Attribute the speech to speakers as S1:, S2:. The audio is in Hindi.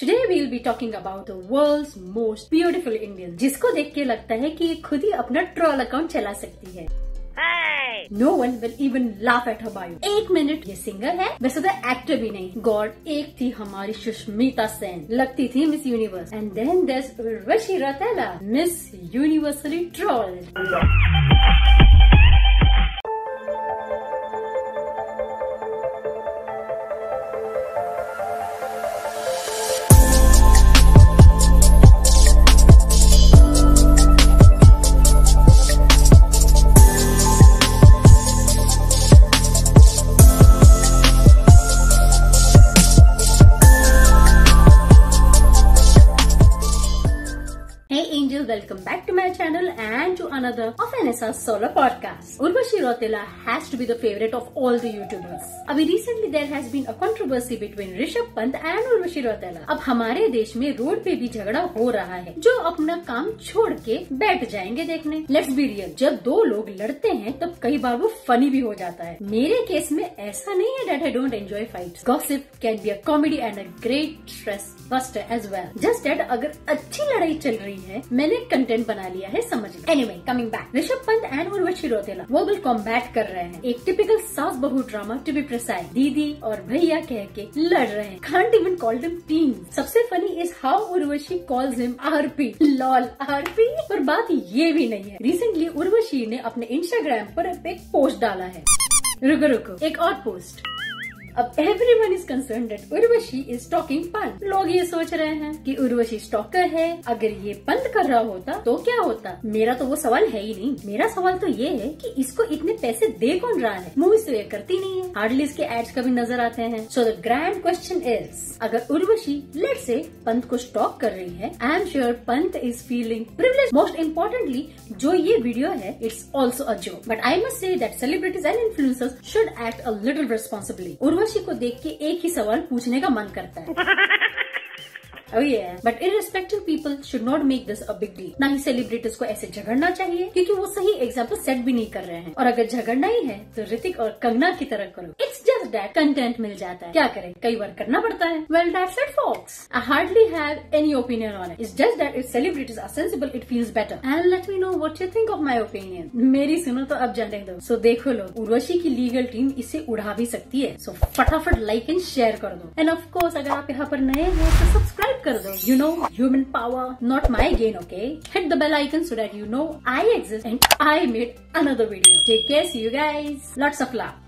S1: Today we'll be talking about the world's most beautiful Indian, जिसको देख के लगता है कि ये खुद ही अपना ट्रोल अकाउंट चला सकती है। No one will even laugh at her bio। 1 minute ये सिंगर है, वैसे तो एक्टर भी नहीं। गॉड, एक थी हमारी सुष्मिता सेन, लगती थी miss universe. And then there's Urvashi Rautela, miss universally trolled. Welcome back to my channel and to another of NSR's solo podcast. Urvashi Rautela has to be the favorite of all the YouTubers. अभी recently there has been a controversy between Rishabh Pant and Urvashi Rautela। अब हमारे देश में रोड पे भी झगड़ा हो रहा है, जो अपना काम छोड़ के बैठ जाएंगे देखने। Let's be real, जब दो लोग लड़ते हैं तब कई बार वो फनी भी हो जाता है। मेरे केस में ऐसा नहीं है that I don't enjoy fights. Gossip can be a comedy and a great stress buster as well. Just that अगर अच्छी लड़ाई चल रही है, मैंने कंटेंट बना लिया है, समझ लो। Anyway, coming back, Rishabh Pant and Urvashi Rautela verbal combat कर रहे हैं। एक टिपिकल सास बहू ड्रामा, टू बी प्रिसाइज। दीदी और भैया कह के लड़ रहे हैं। Can't even call them team. सबसे funny is how Urvashi calls him RP. Lol, RP. पर बात ये भी नहीं है, रिसेंटली उर्वशी ने अपने इंस्टाग्राम पर एक पोस्ट डाला है। रुको, एक और पोस्ट। अब everyone is concerned that Urvashi is stalking Pant. लोग ये सोच रहे हैं कि उर्वशी स्टॉकर है। अगर ये पंत कर रहा होता तो क्या होता? मेरा तो वो सवाल है ही नहीं। मेरा सवाल तो ये है कि इसको इतने पैसे दे कौन रहा है? मूवीज तो ये करती नहीं है, हार्डली इसके एड्स कभी नजर आते हैं। So the grand question is, अगर उर्वशी लेट्स से पंत को स्टॉक कर रही है, I am sure Pant is feeling privilege. Most importantly, जो ये वीडियो है it's also a joke, but I must say that celebrities and influencers should act a little responsibly. Urvashi को देख के एक ही सवाल पूछने का मन करता है। Oh yeah, but irrespective people should not make this a big deal। ना ही सेलिब्रिटीज को ऐसे झगड़ना चाहिए, क्योंकि वो सही एग्जाम्पल सेट भी नहीं कर रहे हैं। और अगर झगड़ना ही है तो ऋतिक और कंगना की तरह करो। इट्स जस्ट दैट कंटेंट मिल जाता है, क्या करें, कई बार करना पड़ता है। Well, that's it folks। I hardly have any opinion on it। It's just that if celebrities are sensible, it feels better। And let me know what you think of my opinion। मेरी सुनो तो अब जाने दो। So देखो लोग, उर्वशी की लीगल टीम इसे उड़ा भी सकती है। So फटाफट लाइक एंड शेयर कर दो। एंड ऑफ कोर्स अगर आप यहाँ पर नए हो तो सब्सक्राइब कर दो। You know, human power, not my gain, okay? Hit the bell icon so that you know I exist and I made another video. Take care, see you guys. Lots of love.